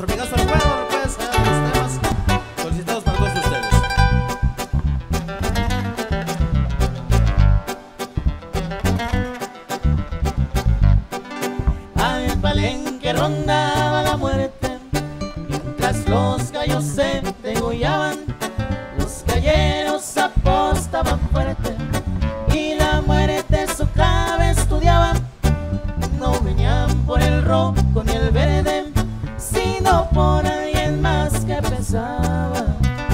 nuestro amigazo el Güero, pues, los temas solicitados para todos ustedes. Al palenque rondaba la muerte, mientras los gallos se degollaban, los galleros apostaban fuerte y la muerte su clave estudiaba. No venían por el rojo ni el verde, sino por alguien más que pesaba.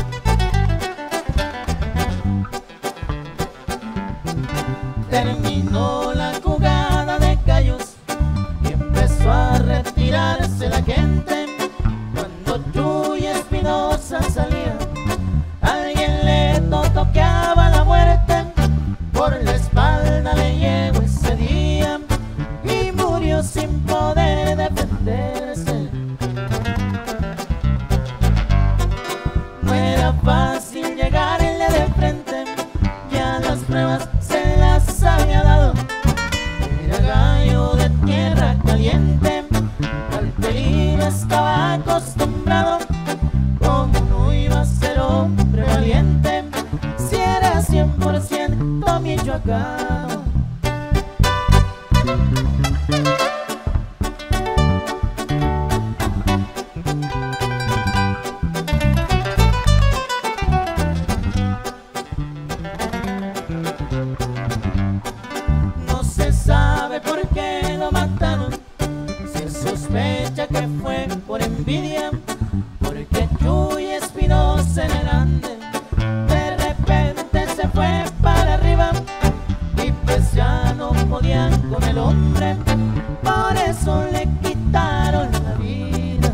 Terminó la jugada de gallos y empezó a retirarse la gente. Cuando Chuy Espinosa salía, alguien le toqueaba la muerte. Por la espalda le llegó ese día y murió sin poder defenderse. No era fácil llegarle de frente, ya las pruebas se las había dado. Era gallo de tierra caliente, al peligro estaba acostumbrado. ¿Cómo no iba a ser hombre valiente si era 100% michoacano? No se sabe por qué lo mataron, se sospecha que fue por envidia, porque Chuy Espinosa era grande, de repente se fue para arriba y pues ya no podían con el hombre, por eso le quitaron la vida.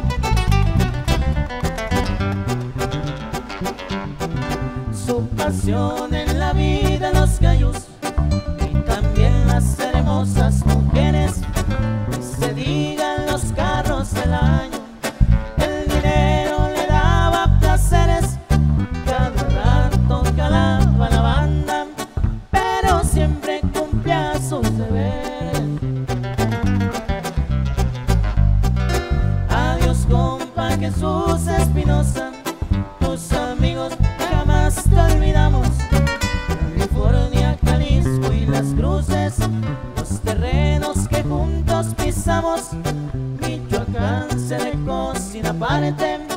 Su pasión en la vida, los gallos y también las hermosas mujeres, y se digan los carros del año, el dinero le daba placeres. Cada rato calaba la banda, pero siempre cumplía sus deberes. Adiós compa Jesús Espinosa, tus amigos jamás te olvidamos. California, Jalisco y Las Cruces, los terrenos que juntos pisamos. Michoacán se le cocina aparte.